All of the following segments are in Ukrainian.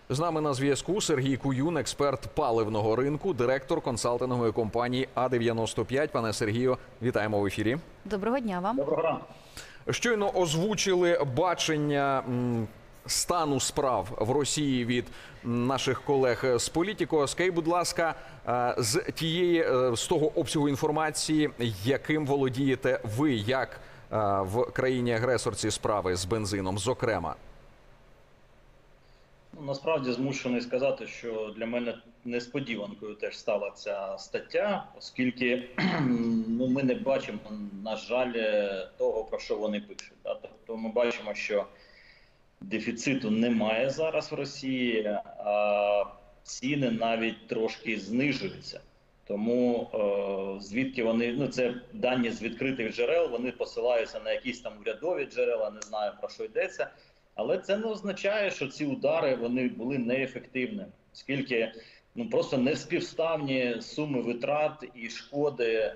З нами на зв'язку Сергій Куюн, експерт паливного ринку, директор консалтингової компанії А-95. Пане Сергію, вітаємо в ефірі. Доброго дня вам. Доброго ранку. Щойно озвучили бачення стану справ в Росії від наших колег з Політіко. Скажіть, будь ласка, з того обсягу інформації, яким володієте ви, як в країні-агресорці справи з бензином, зокрема? Насправді змушений сказати, що для мене несподіванкою теж стала ця стаття, оскільки ми не бачимо, на жаль, того, про що вони пишуть. Тобто ми бачимо, що дефіциту немає зараз в Росії, а ціни навіть трошки знижуються. Тому звідки вони, це дані з відкритих джерел, вони посилаються на якісь там урядові джерела, не знаю, про що йдеться. Але це не означає, що ці удари вони були неефективними, оскільки просто неспівставні суми витрат і шкоди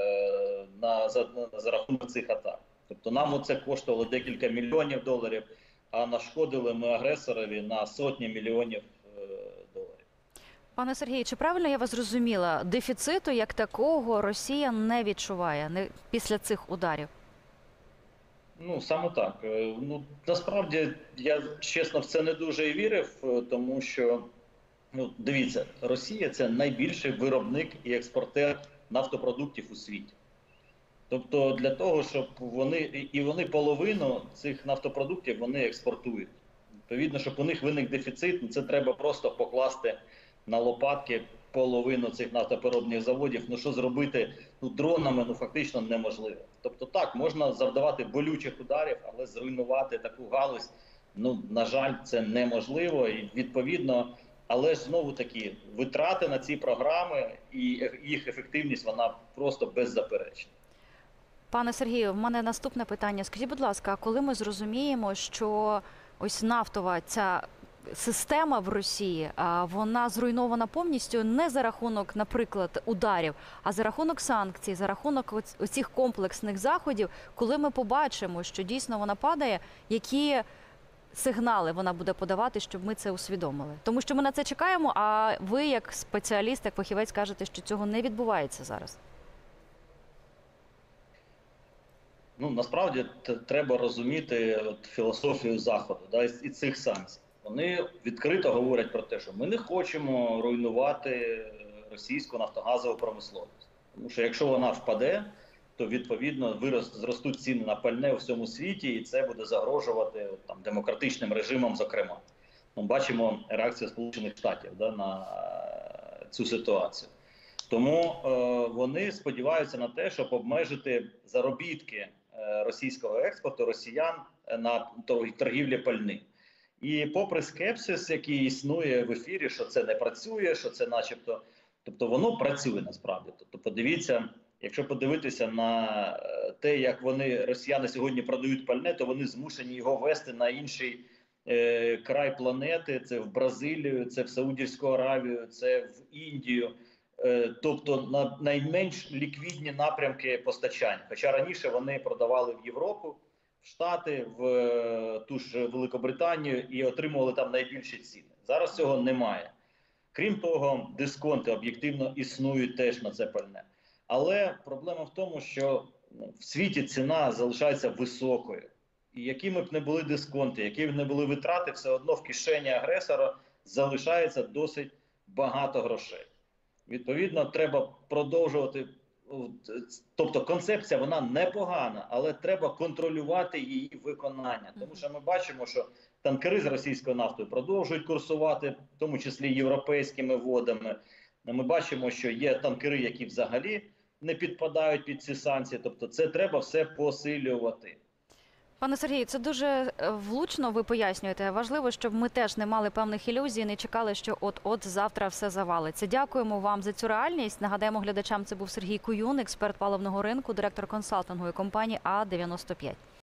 за рахунок цих атак. Тобто нам оце коштувало декілька мільйонів доларів, а нашкодили ми агресорові на сотні мільйонів доларів. Пане Сергію, чи правильно я вас зрозуміла? Дефіциту як такого Росія не відчуває після цих ударів? Саме так. Насправді, я чесно в це не дуже і вірив, тому що, дивіться, Росія – це найбільший виробник і експортер нафтопродуктів у світі. Тобто для того, щоб вони половину цих нафтопродуктів вони експортують. Відповідно, щоб у них виник дефіцит, це треба просто покласти на лопатки половину цих нафтопереробних заводів. Що зробити дронами фактично неможливо. Тобто так, можна завдавати болючих ударів, але зруйнувати таку галузь, на жаль, це неможливо. І відповідно, але ж знову таки, витрати на ці програми і їх ефективність, вона просто беззаперечна. Пане Сергію, в мене наступне питання. Скажіть, будь ласка, коли ми зрозуміємо, що ось нафтова ця система в Росії, вона зруйнована повністю не за рахунок, наприклад, ударів, а за рахунок санкцій, за рахунок оцих комплексних заходів, коли ми побачимо, що дійсно вона падає, які сигнали вона буде подавати, щоб ми це усвідомили? Тому що ми на це чекаємо, а ви, як спеціаліст, як фахівець, кажете, що цього не відбувається зараз. Насправді, треба розуміти філософію Заходу і цих санкцій. Вони відкрито говорять про те, що ми не хочемо руйнувати російську нафтогазову промисловість. Тому що якщо вона впаде, то відповідно зростуть ціни на пальне у всьому світі, і це буде загрожувати демократичним режимам, зокрема. Бачимо реакцію Сполучених Штатів на цю ситуацію. Тому вони сподіваються на те, щоб обмежити заробітки російського експорту росіян на торгівлі пальним. І попри скепсис, який існує в ефірі, що це не працює, що це начебто... Тобто воно працює насправді. Тобто подивіться, якщо подивитися на те, як росіяни сьогодні продають пальне, то вони змушені його вести на інший край планети. Це в Бразилію, це в Саудівську Аравію, це в Індію. Тобто на найменш ліквідні напрямки постачання. Хоча раніше вони продавали в Європу, в Штати, в ту ж Великобританію і отримували там найбільші ціни. Зараз цього немає. Крім того, дисконти об'єктивно існують теж на це пальне. Але проблема в тому, що в світі ціна залишається високою. І якими б не були дисконти, які б не були витрати, все одно в кишені агресора залишається досить багато грошей. Відповідно, треба продовжувати. Тобто концепція, вона непогана, але треба контролювати її виконання. Тому що ми бачимо, що танкери з російською нафтою продовжують курсувати, в тому числі європейськими водами. Ми бачимо, що є танкери, які взагалі не підпадають під ці санкції. Тобто це треба все посилювати. Пане Сергію, це дуже влучно ви пояснюєте. Важливо, щоб ми теж не мали певних ілюзій, не чекали, що от завтра все завалиться. Дякуємо вам за цю реальність. Нагадаємо глядачам, це був Сергій Куюн, експерт паливного ринку, директор консалтингової компанії А-95.